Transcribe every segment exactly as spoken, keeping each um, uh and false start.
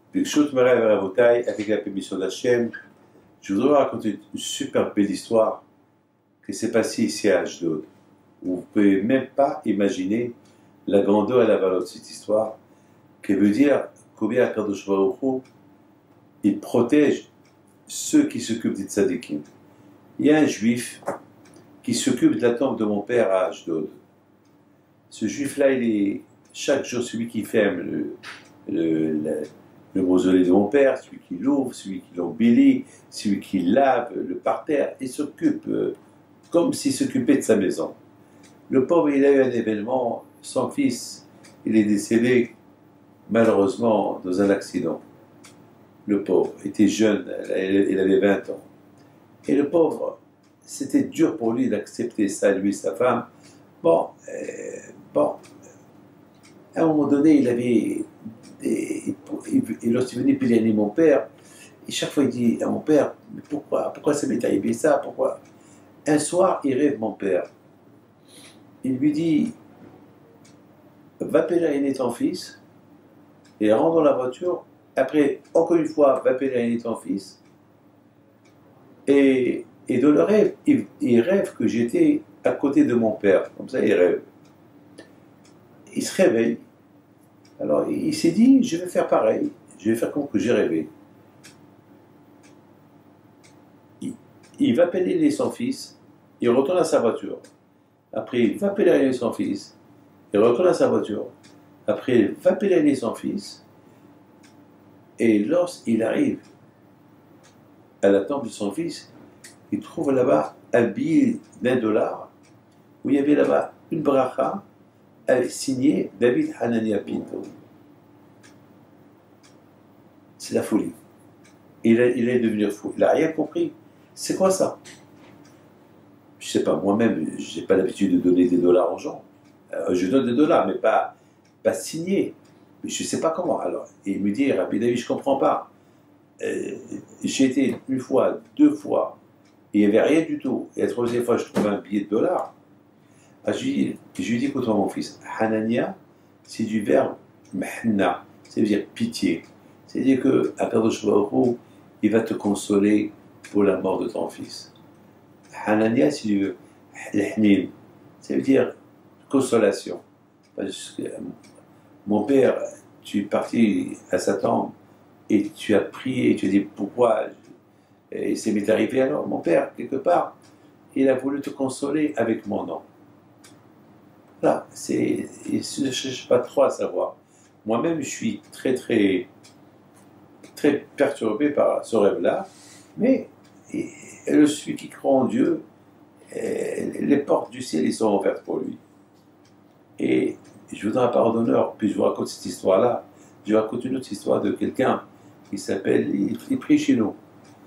Birshut Marav Ravotai, avec la permission d'Hachem, je voudrais vous raconter une super belle histoire qui s'est passée ici à Ashdod, où vous ne pouvez même pas imaginer la grandeur et la valeur de cette histoire, qui veut dire combien Akadosh Baruch Hu, il protège ceux qui s'occupent des tzadikim. Il y a un juif qui s'occupe de la tombe de mon père à Ashdod. Ce juif-là, il est chaque jour celui qui ferme le, le, le, le mausolée de mon père, celui qui l'ouvre, celui qui l'embellit, celui qui lave le parterre, il s'occupe euh, comme s'il s'occupait de sa maison. Le pauvre, il a eu un événement, son fils, il est décédé malheureusement dans un accident. Le pauvre était jeune, il avait vingt ans. Et le pauvre, c'était dur pour lui d'accepter ça, lui et sa femme. Bon, euh, bon, à un moment donné, il avait, des, il, il, lorsqu'il venait pilier mon père, et chaque fois il dit à mon père, mais pourquoi, pourquoi ça m'est arrivé ça, pourquoi? Un soir, il rêve mon père. Il lui dit, va pèleriner ton fils, et rentre dans la voiture. Après, encore une fois, va pèleriner ton fils. Et, et dans le rêve, il, il rêve que j'étais à côté de mon père. Comme ça, il rêve. Il se réveille. Alors, il, il s'est dit, je vais faire pareil. Je vais faire comme que j'ai rêvé. Il, il va pèleriner son fils. Il retourne à sa voiture. Après, il va pèleriner son fils. Il retourne à sa voiture. Après, il va pèleriner son fils. Et lorsqu'il arrive à la tombe de son fils, il trouve là-bas un billet d'un dollar où il y avait là-bas une bracha signée David Hanania Pinto. C'est la folie. Il est, il est devenu fou. Il n'a rien compris. C'est quoi ça? Je ne sais pas, moi-même, je n'ai pas l'habitude de donner des dollars aux gens. Euh, je donne des dollars, mais pas, pas signés. Mais je ne sais pas comment. Alors, il me dit, Rabbi David, je ne comprends pas. Euh, j'ai été une fois, deux fois, et il n'y avait rien du tout. Et la troisième fois, je trouve un billet de dollars. Alors, je, lui dis, je lui dis, écoute-moi, mon fils, Hanania, c'est du verbe mahna, ça veut dire pitié. C'est-à-dire que Akadosh Baruch Hu, il va te consoler pour la mort de ton fils. Hanania, c'est du l'hnin, ça veut dire consolation. Parce que, mon père, tu es parti à sa tombe et tu as prié, et tu as dit pourquoi et c'est m'est arrivé alors. Mon père, quelque part, il a voulu te consoler avec mon nom. Là, c'est, je ne cherche pas trop à savoir. Moi-même, je suis très, très, très perturbé par ce rêve-là, mais et, et celui qui croit en Dieu, et, les portes du ciel, ils sont ouvertes pour lui. Et je voudrais par d'honneur, puis je vous raconte cette histoire-là. Je vous raconte une autre histoire de quelqu'un qui s'appelle, il, il prie chez nous.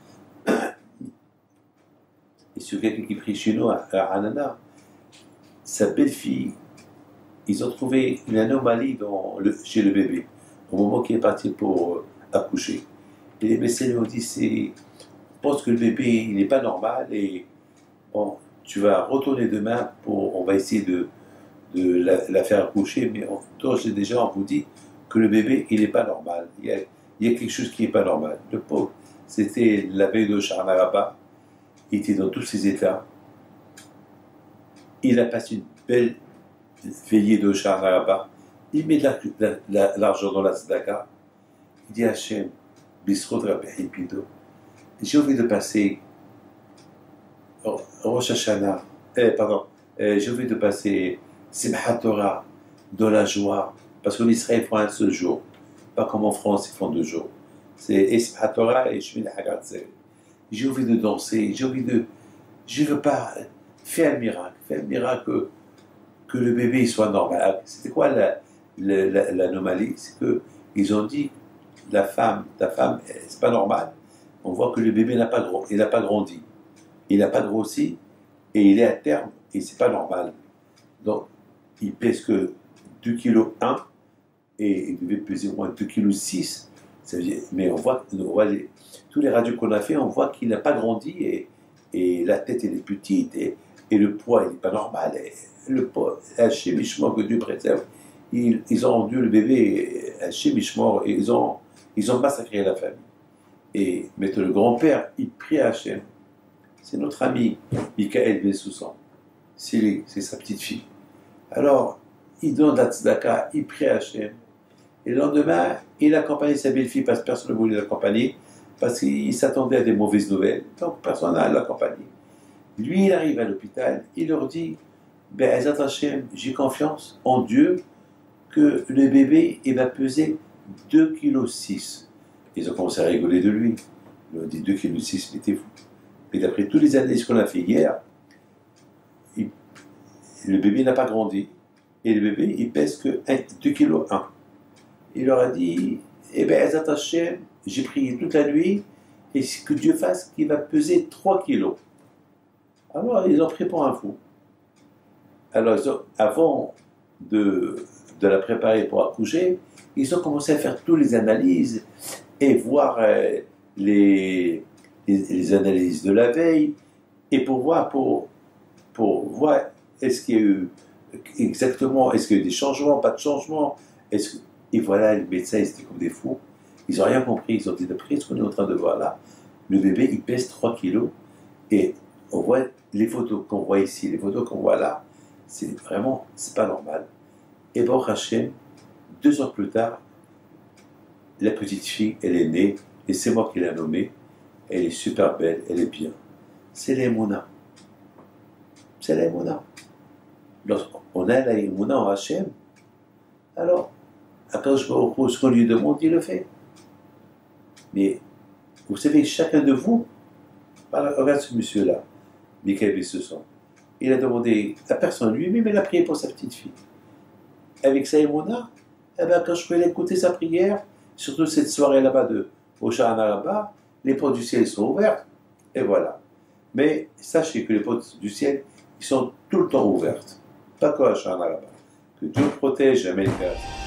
Et c'est quelqu'un qui prie chez nous à, à Hanana. Sa belle-fille, ils ont trouvé une anomalie dans le, chez le bébé, au moment qu'il est parti pour euh, accoucher. Et les médecins lui ont dit, c'est, on pense que le bébé, il n'est pas normal, et bon, tu vas retourner demain, pour, on va essayer de de la, la faire accoucher, mais d'ores et déjà on vous dit que le bébé il n'est pas normal, il y, a, il y a quelque chose qui n'est pas normal. Le pauvre, c'était la veille de Shana Rabbah, il était dans tous ses états, il a passé une belle veillée de Shana Rabbah, il met de l'argent la, la, la, dans la tzedaka, il dit à Hachem, Bisrot Rabbi Hipido, j'ai envie de passer Rosh Hashanah, eh, pardon, eh, j'ai envie de passer Simchat Torah, de la joie, parce qu'en Israël, ils font un seul jour, pas comme en France, ils font deux jours. C'est Simchat Torah et Shmini Hagatzeh. J'ai envie de danser, j'ai envie de. Je ne veux pas faire un miracle, faire un miracle que, que le bébé soit normal. C'était quoi l'anomalie? La, la, C'est qu'ils ont dit, la femme, ta femme, c'est pas normal. On voit que le bébé n'a pas, il n'a pas grandi, il n'a pas grossi, et il est à terme, et c'est pas normal. Donc, il pèse que deux virgule un kilos et il devait peser au moins deux virgule six kilos. Mais on voit, on voit les, tous les radios qu'on a fait, on voit qu'il n'a pas grandi et, et la tête elle est petite et, et le poids il n'est pas normal. Et le poids, un chémichement que Dieu préserve. Ils, ils ont rendu le bébé un chémichement et ils ont, Ils ont massacré la famille. Et maintenant, le grand-père, il prie à Hachem. C'est notre ami, Michael Bessoussan. C'est sa petite fille. Alors, il donne la tzedaka, il prie à Hachem. Et le lendemain, il accompagne sa belle-fille parce que personne ne voulait l'accompagner, parce qu'il s'attendait à des mauvaises nouvelles. Donc, personne n'a l'accompagné. Lui, il arrive à l'hôpital, il leur dit, ben, Ezat Hachem, j'ai confiance en Dieu que le bébé, il va peser deux virgule six kilos. Ils ont commencé à rigoler de lui. Ils lui ont dit deux virgule six kilos, mais t'es fou. Mais d'après toutes les analyses qu'on a fait hier, il, le bébé n'a pas grandi. Et le bébé, il pèse que deux virgule un kilos. Il leur a dit, eh bien, Ezat Hachem, j'ai prié toute la nuit, et que Dieu fasse qu'il va peser trois kilos. Alors, ils ont pris pour un fou. Alors, ils ont, avant de, de la préparer pour accoucher, ils ont commencé à faire toutes les analyses et voir euh, les, les, les analyses de la veille, et pour voir, pour, pour voir est-ce qu'il y a eu exactement, est-ce qu'il y a eu des changements, pas de changements, est-ce que, et voilà, les médecins, ils étaient comme des fous. Ils n'ont rien compris. Ils ont dit, d'après ce qu'on est en train de voir là, le bébé, il pèse trois kilos. Et on voit les photos qu'on voit ici, les photos qu'on voit là, c'est vraiment, c'est pas normal. Et bon, Hachem, deux ans plus tard, la petite fille, elle est née, et c'est moi qui l'ai nommée. Elle est super belle, elle est bien. C'est l'Emouna. C'est l'Emouna. Lorsqu'on a la Emouna en Hachem, alors, quand je vois ce qu'on lui demande, il le fait. Mais vous savez, chacun de vous, regarde ce monsieur-là, Michael Bessoussan, il a demandé à personne, lui-même, il a prié pour sa petite fille. Avec sa émouna, eh ben, quand je pouvais écouter sa prière, surtout cette soirée là-bas de Oshana là-bas, les portes du ciel sont ouvertes, et voilà. Mais sachez que les portes du ciel, ils sont tout le temps ouvertes. Pas qu'à Oshana là-bas. Que Dieu protège Amérique.